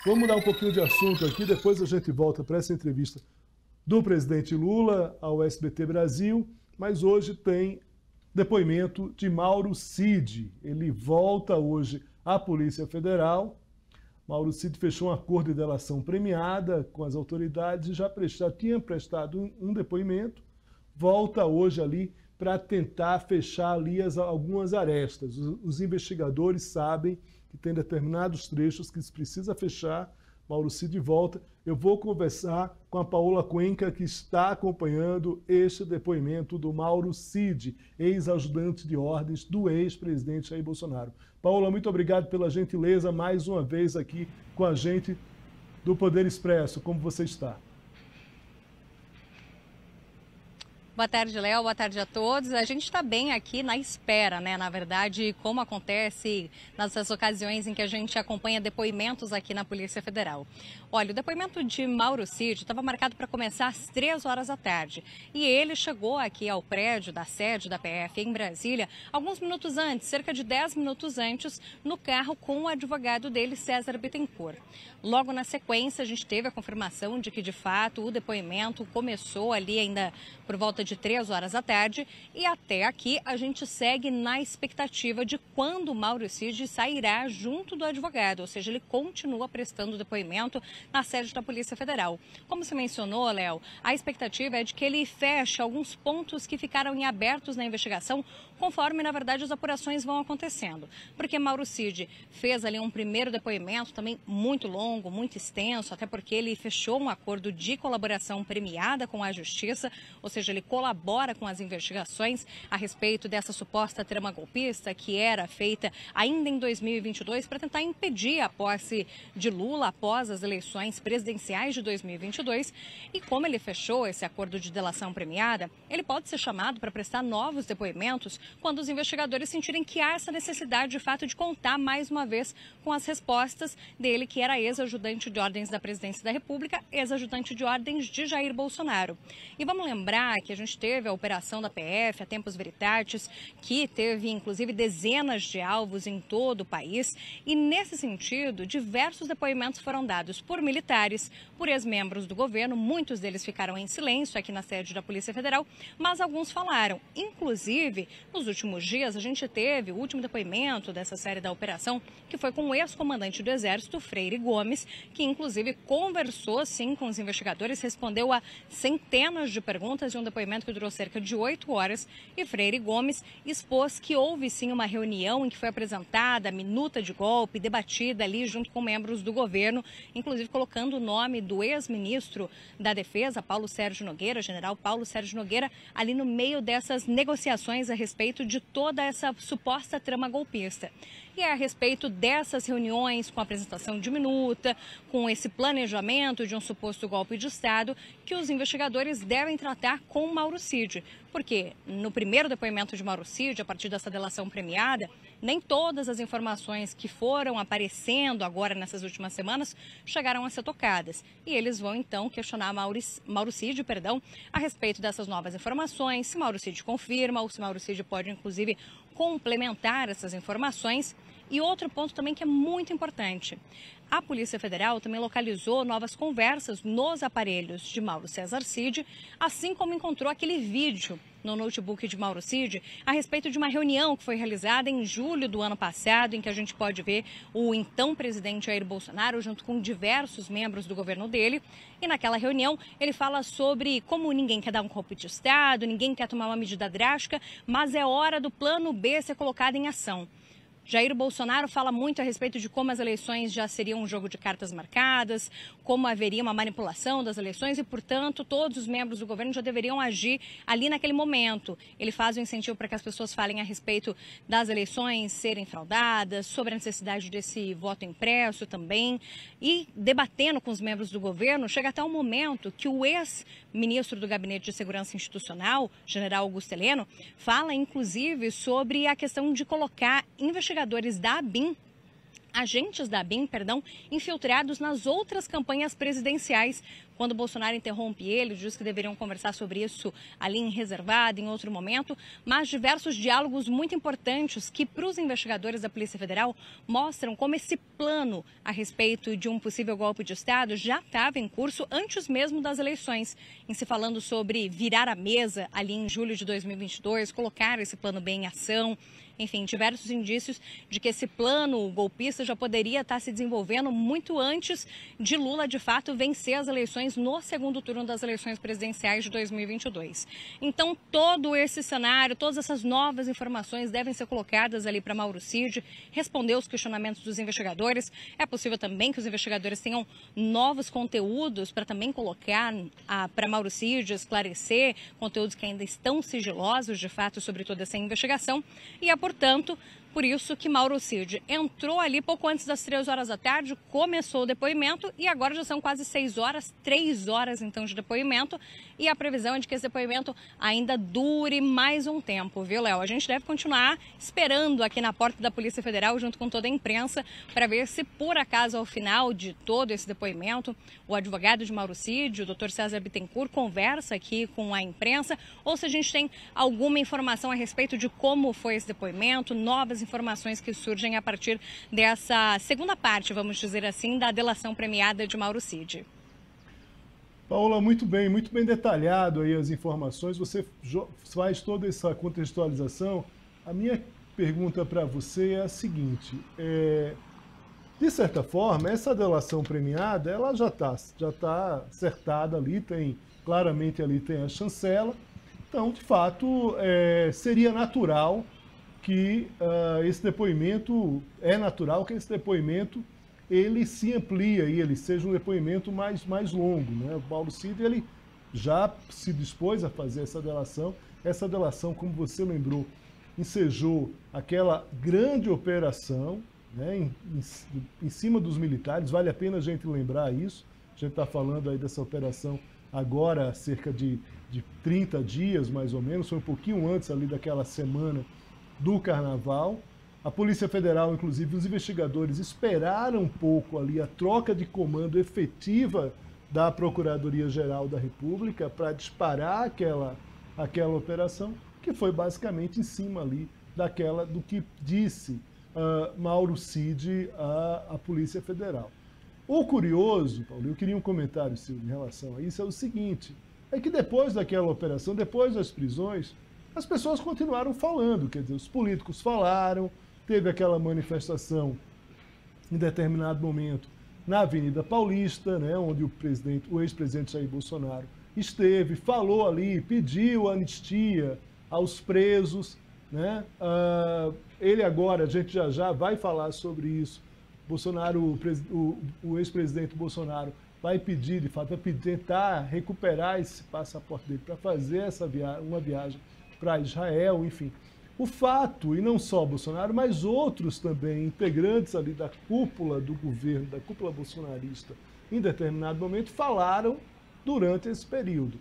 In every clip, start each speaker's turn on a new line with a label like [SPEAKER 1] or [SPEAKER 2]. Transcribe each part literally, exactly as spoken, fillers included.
[SPEAKER 1] Vamos mudar um pouquinho de assunto aqui, depois a gente volta para essa entrevista do presidente Lula ao S B T Brasil, mas hoje tem depoimento de Mauro Cid. Ele volta hoje à Polícia Federal. Mauro Cid fechou um acordo de delação premiada com as autoridades e já, prestar, tinha prestado um depoimento. Volta hoje ali para tentar fechar ali as, algumas arestas. Os, os investigadores sabem que tem determinados trechos que se precisa fechar. Mauro Cid volta. Eu vou conversar com a Paola Cuenca, que está acompanhando este depoimento do Mauro Cid, ex-ajudante de ordens do ex-presidente Jair Bolsonaro. Paola, muito obrigado pela gentileza mais uma vez aqui com a gente do Poder Expresso. Como você está?
[SPEAKER 2] Boa tarde, Léo. Boa tarde a todos. A gente está bem aqui na espera, né? Na verdade, como acontece nessas ocasiões em que a gente acompanha depoimentos aqui na Polícia Federal. Olha, o depoimento de Mauro Cid estava marcado para começar às três horas da tarde. E ele chegou aqui ao prédio da sede da P F em Brasília alguns minutos antes, cerca de dez minutos antes, no carro com o advogado dele, César Bittencourt. Logo na sequência, a gente teve a confirmação de que, de fato, o depoimento começou ali ainda por volta de três horas da tarde, e até aqui a gente segue na expectativa de quando Mauro Cid sairá junto do advogado, ou seja, ele continua prestando depoimento na sede da Polícia Federal. Como você mencionou, Léo, a expectativa é de que ele feche alguns pontos que ficaram em abertos na investigação, conforme, na verdade, as apurações vão acontecendo. Porque Mauro Cid fez ali um primeiro depoimento também muito longo, muito extenso, até porque ele fechou um acordo de colaboração premiada com a Justiça, ou seja, ele colabora com as investigações a respeito dessa suposta trama golpista que era feita ainda em dois mil e vinte e dois para tentar impedir a posse de Lula após as eleições presidenciais de dois mil e vinte e dois. E como ele fechou esse acordo de delação premiada, ele pode ser chamado para prestar novos depoimentos quando os investigadores sentirem que há essa necessidade, de fato, de contar mais uma vez com as respostas dele, que era ex-ajudante de ordens da Presidência da República, ex-ajudante de ordens de Jair Bolsonaro. E vamos lembrar que a gente teve a operação da P F, a Tempus Veritatis, que teve, inclusive, dezenas de alvos em todo o país. E, nesse sentido, diversos depoimentos foram dados por militares, por ex-membros do governo. Muitos deles ficaram em silêncio aqui na sede da Polícia Federal, mas alguns falaram. Inclusive, nos últimos dias, a gente teve o último depoimento dessa série da operação, que foi com o ex-comandante do Exército, Freire Gomes, que, inclusive, conversou, sim, com os investigadores, respondeu a centenas de perguntas de um depoimento que durou cerca de oito horas, e Freire Gomes expôs que houve sim uma reunião em que foi apresentada a minuta de golpe, debatida ali junto com membros do governo, inclusive colocando o nome do ex-ministro da Defesa, Paulo Sérgio Nogueira, general Paulo Sérgio Nogueira, ali no meio dessas negociações a respeito de toda essa suposta trama golpista. E é a respeito dessas reuniões, com a apresentação de minuta, com esse planejamento de um suposto golpe de Estado, que os investigadores devem tratar com Mauro Cid. Porque no primeiro depoimento de Mauro Cid, a partir dessa delação premiada, nem todas as informações que foram aparecendo agora nessas últimas semanas chegaram a ser tocadas. E eles vão então questionar Mauro, Mauro Cid, perdão, a respeito dessas novas informações, se Mauro Cid confirma ou se Mauro Cid pode, inclusive, complementar essas informações. E outro ponto também que é muito importante. A Polícia Federal também localizou novas conversas nos aparelhos de Mauro César Cid, assim como encontrou aquele vídeo no notebook de Mauro Cid a respeito de uma reunião que foi realizada em julho do ano passado, em que a gente pode ver o então presidente Jair Bolsonaro junto com diversos membros do governo dele. E naquela reunião ele fala sobre como ninguém quer dar um golpe de Estado, ninguém quer tomar uma medida drástica, mas é hora do plano B ser colocado em ação. Jair Bolsonaro fala muito a respeito de como as eleições já seriam um jogo de cartas marcadas, como haveria uma manipulação das eleições e, portanto, todos os membros do governo já deveriam agir ali naquele momento. Ele faz um incentivo para que as pessoas falem a respeito das eleições serem fraudadas, sobre a necessidade desse voto impresso também. E, debatendo com os membros do governo, chega até um momento que o ex-ministro do Gabinete de Segurança Institucional, general Augusto Heleno, fala, inclusive, sobre a questão de colocar investigações investigadores da ABIN agentes da ABIN, perdão, infiltrados nas outras campanhas presidenciais. Quando Bolsonaro interrompe ele, diz que deveriam conversar sobre isso ali em reservado, em outro momento, mas diversos diálogos muito importantes que, para os investigadores da Polícia Federal, mostram como esse plano a respeito de um possível golpe de Estado já estava em curso antes mesmo das eleições, em se falando sobre virar a mesa ali em julho de dois mil e vinte e dois, colocar esse plano B em ação. Enfim, diversos indícios de que esse plano golpista já poderia estar se desenvolvendo muito antes de Lula, de fato, vencer as eleições no segundo turno das eleições presidenciais de dois mil e vinte e dois. Então, todo esse cenário, todas essas novas informações devem ser colocadas ali para Mauro Cid responder os questionamentos dos investigadores. É possível também que os investigadores tenham novos conteúdos para também colocar para Mauro Cid esclarecer conteúdos que ainda estão sigilosos, de fato, sobre toda essa investigação. E é portanto, por isso que Mauro Cid entrou ali pouco antes das três horas da tarde, começou o depoimento e agora já são quase seis horas, três horas então de depoimento. E a previsão é de que esse depoimento ainda dure mais um tempo, viu, Léo? A gente deve continuar esperando aqui na porta da Polícia Federal, junto com toda a imprensa, para ver se por acaso ao final de todo esse depoimento, o advogado de Mauro Cid, o doutor César Bittencourt, conversa aqui com a imprensa, ou se a gente tem alguma informação a respeito de como foi esse depoimento, novas informações que surgem a partir dessa segunda parte, vamos dizer assim, da delação premiada de Mauro Cid.
[SPEAKER 1] Paola, muito bem, muito bem detalhado aí as informações, você faz toda essa contextualização. A minha pergunta para você é a seguinte, é, de certa forma, essa delação premiada, ela já está já tá acertada ali, tem, claramente ali tem a chancela, então, de fato, é, seria natural que uh, esse depoimento, é natural que esse depoimento ele se amplia e ele seja um depoimento mais, mais longo, né? O Mauro Cid, ele já se dispôs a fazer essa delação. Essa delação, como você lembrou, ensejou aquela grande operação, né, em, em, em cima dos militares. Vale a pena a gente lembrar isso. A gente está falando aí dessa operação agora há cerca de, de trinta dias, mais ou menos. Foi um pouquinho antes ali daquela semana do Carnaval. A Polícia Federal, inclusive, os investigadores esperaram um pouco ali a troca de comando efetiva da Procuradoria-Geral da República para disparar aquela, aquela operação, que foi basicamente em cima ali daquela, do que disse uh, Mauro Cid à, à Polícia Federal. O curioso, Paulo, eu queria um comentário seu em relação a isso, é o seguinte, é que depois daquela operação, depois das prisões, as pessoas continuaram falando, quer dizer, os políticos falaram, teve aquela manifestação em determinado momento na Avenida Paulista, né, onde o, presidente, o ex-presidente Jair Bolsonaro esteve, falou ali, pediu anistia aos presos, né? Uh, ele agora, a gente já já vai falar sobre isso, Bolsonaro, o, o, o ex-presidente Bolsonaro vai pedir, de fato, vai tentar recuperar esse passaporte dele para fazer essa via uma viagem para Israel, enfim. O fato, e não só Bolsonaro, mas outros também, integrantes ali da cúpula do governo, da cúpula bolsonarista, em determinado momento, falaram durante esse período.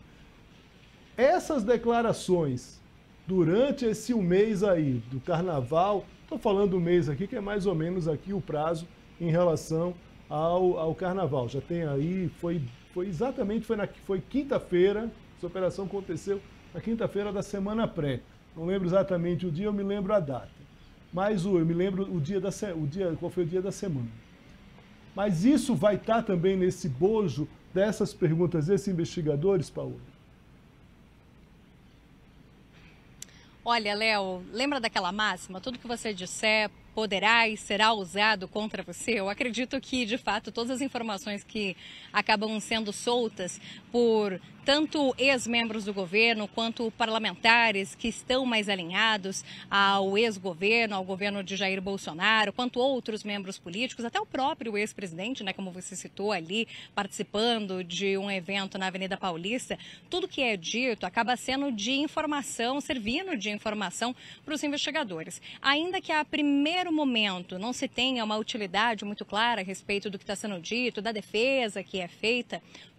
[SPEAKER 1] Essas declarações, durante esse um mês aí, do Carnaval, estou falando do mês aqui, que é mais ou menos aqui o prazo em relação ao, ao Carnaval. Já tem aí, foi, foi exatamente, foi, na, foi quinta-feira, essa operação aconteceu na quinta-feira da semana pré. Não lembro exatamente o dia, eu me lembro a data. Mas o, eu me lembro o dia da, o dia, qual foi o dia da semana. Mas isso vai estar também nesse bojo dessas perguntas desses investigadores, Paulo?
[SPEAKER 2] Olha, Léo, lembra daquela máxima? Tudo que você disser poderá e será usado contra você? Eu acredito que, de fato, todas as informações que acabam sendo soltas por tanto ex-membros do governo quanto parlamentares que estão mais alinhados ao ex-governo, ao governo de Jair Bolsonaro, quanto outros membros políticos, até o próprio ex-presidente, né, como você citou ali, participando de um evento na Avenida Paulista, tudo que é dito acaba sendo de informação, servindo de informação para os investigadores. Ainda que a primeiro momento não se tenha uma utilidade muito clara a respeito do que está sendo dito, da defesa que é feita,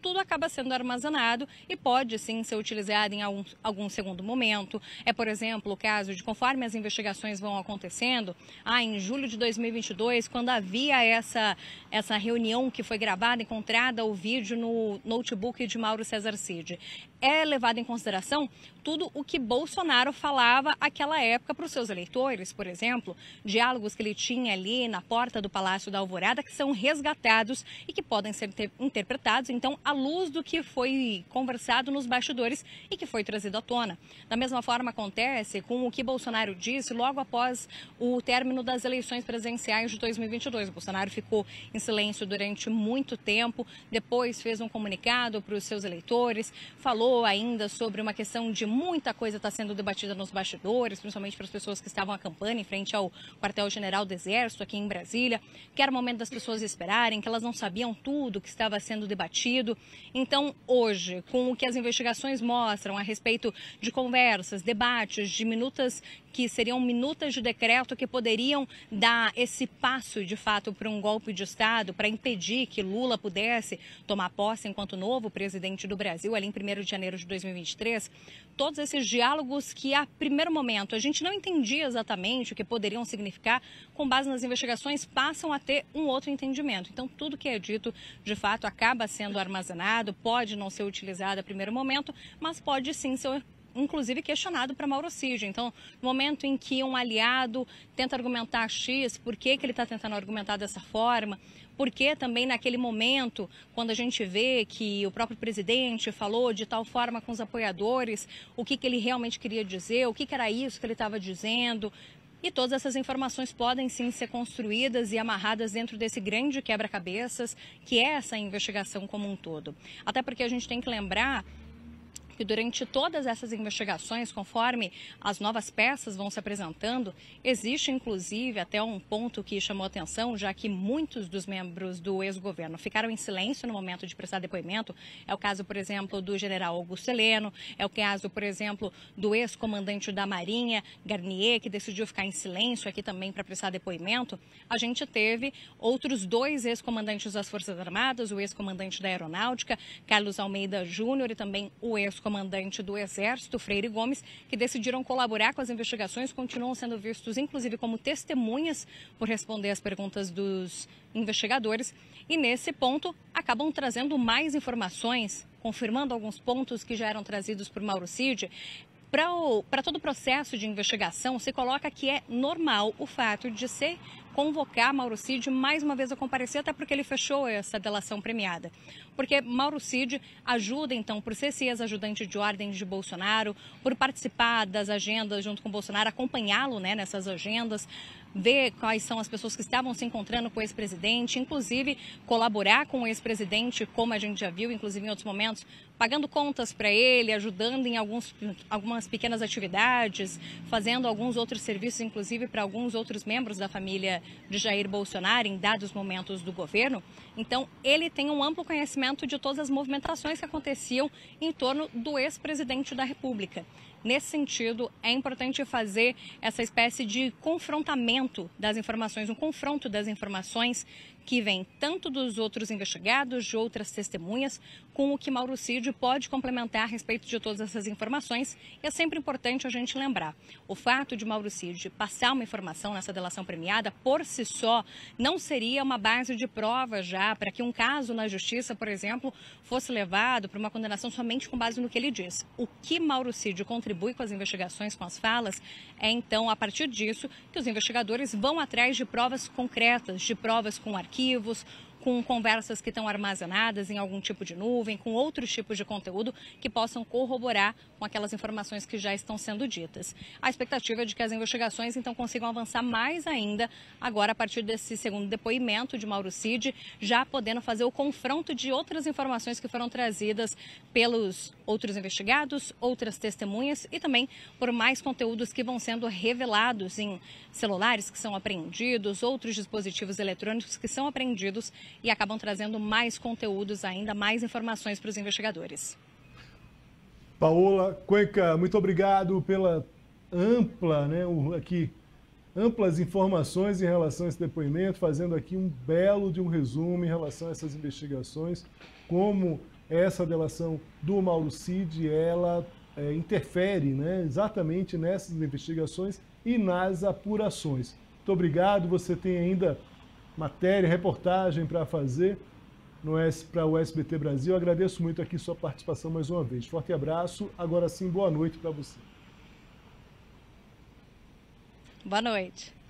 [SPEAKER 2] tudo acaba sendo armazenado e pode sim ser utilizado em algum, algum segundo momento. É, por exemplo, o caso de conforme as investigações vão acontecendo, ah, em julho de dois mil e vinte e dois, quando havia essa, essa reunião que foi gravada, encontrada o vídeo no notebook de Mauro César Cid, é levado em consideração tudo o que Bolsonaro falava naquela época para os seus eleitores, por exemplo, diálogos que ele tinha ali na porta do Palácio da Alvorada, que são resgatados e que podem ser interpretados, então, à luz do que foi conversado nos bastidores e que foi trazido à tona. Da mesma forma acontece com o que Bolsonaro disse logo após o término das eleições presidenciais de dois mil e vinte e dois. Bolsonaro ficou em silêncio durante muito tempo, depois fez um comunicado para os seus eleitores, falou ainda sobre uma questão de muita coisa está sendo debatida nos bastidores, principalmente para as pessoas que estavam acampando em frente ao quartel-general do Exército aqui em Brasília, que era o momento das pessoas esperarem, que elas não sabiam tudo que estava sendo debatido. Então, hoje, com o que as investigações mostram a respeito de conversas, debates, de minutas que seriam minutas de decreto que poderiam dar esse passo, de fato, para um golpe de Estado, para impedir que Lula pudesse tomar posse enquanto novo presidente do Brasil, ali em primeiro de janeiro de dois mil e vinte e três, todos esses diálogos que, a primeiro momento, a gente não entendia exatamente o que poderiam significar, com base nas investigações, passam a ter um outro entendimento. Então, tudo que é dito, de fato, acaba sendo armazenado, pode não ser utilizado a primeiro momento, mas pode sim ser inclusive questionado para Mauro Cid. Então, no momento em que um aliado tenta argumentar X, por que, que ele está tentando argumentar dessa forma? Porque também naquele momento, quando a gente vê que o próprio presidente falou de tal forma com os apoiadores, o que, que ele realmente queria dizer, o que, que era isso que ele estava dizendo. E todas essas informações podem sim ser construídas e amarradas dentro desse grande quebra-cabeças que é essa investigação como um todo. Até porque a gente tem que lembrar que durante todas essas investigações, conforme as novas peças vão se apresentando, existe inclusive até um ponto que chamou atenção, já que muitos dos membros do ex-governo ficaram em silêncio no momento de prestar depoimento. É o caso, por exemplo, do general Augusto Heleno, é o caso, por exemplo, do ex-comandante da Marinha, Garnier, que decidiu ficar em silêncio aqui também para prestar depoimento. A gente teve outros dois ex-comandantes das Forças Armadas, o ex-comandante da Aeronáutica, Carlos Almeida Júnior, e também o ex comandante do Exército, Freire Gomes, que decidiram colaborar com as investigações, continuam sendo vistos, inclusive, como testemunhas por responder às perguntas dos investigadores. E, nesse ponto, acabam trazendo mais informações, confirmando alguns pontos que já eram trazidos por Mauro Cid. Para todo o processo de investigação, se coloca que é normal o fato de se convocar Mauro Cid mais uma vez a comparecer, até porque ele fechou essa delação premiada. Porque Mauro Cid ajuda, então, por ser esse ex-ajudante de ordem de Bolsonaro, por participar das agendas junto com Bolsonaro, acompanhá-lo, né, nessas agendas, ver quais são as pessoas que estavam se encontrando com o ex-presidente, inclusive colaborar com o ex-presidente, como a gente já viu, inclusive em outros momentos, pagando contas para ele, ajudando em alguns, algumas pequenas atividades, fazendo alguns outros serviços, inclusive para alguns outros membros da família de Jair Bolsonaro em dados momentos do governo. Então, ele tem um amplo conhecimento de todas as movimentações que aconteciam em torno do ex-presidente da República. Nesse sentido, é importante fazer essa espécie de confrontamento das informações, um confronto das informações que vem tanto dos outros investigados, de outras testemunhas, com o que Mauro Cid pode complementar a respeito de todas essas informações. E é sempre importante a gente lembrar, o fato de Mauro Cid passar uma informação nessa delação premiada, por si só, não seria uma base de prova já para que um caso na justiça, por exemplo, fosse levado para uma condenação somente com base no que ele diz. O que Mauro Cid contribui com as investigações, com as falas, é então, a partir disso, que os investigadores vão atrás de provas concretas, de provas com arquivos, com conversas que estão armazenadas em algum tipo de nuvem, com outros tipos de conteúdo que possam corroborar com aquelas informações que já estão sendo ditas. A expectativa é de que as investigações, então, consigam avançar mais ainda, agora a partir desse segundo depoimento de Mauro Cid, já podendo fazer o confronto de outras informações que foram trazidas pelos outros investigados, outras testemunhas e também por mais conteúdos que vão sendo revelados em celulares que são apreendidos, outros dispositivos eletrônicos que são apreendidos e acabam trazendo mais conteúdos ainda, mais informações para os investigadores.
[SPEAKER 1] Paola Cuenca, muito obrigado pela ampla, né, aqui, amplas informações em relação a esse depoimento, fazendo aqui um belo de um resumo em relação a essas investigações, como essa delação do Mauro Cid, ela é, interfere, né, exatamente nessas investigações e nas apurações. Muito obrigado, você tem ainda matéria, reportagem para fazer para o S B T Brasil. Eu agradeço muito aqui sua participação mais uma vez. Forte abraço, agora sim, boa noite para você.
[SPEAKER 2] Boa noite.